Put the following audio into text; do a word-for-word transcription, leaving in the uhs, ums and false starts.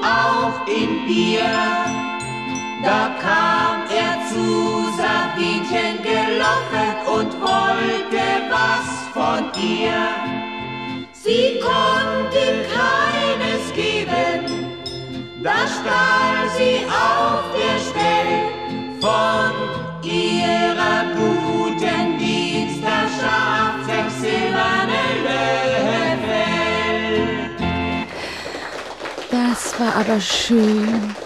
auch in Bier. Da kam er zu Sabinchen gelaufen und wollte was von ihr. Sie konnte keines geben, da stahl sie auf der Stell von ihrer guten Dienstherrschaft sechs silberne Löffel. Das war aber schön.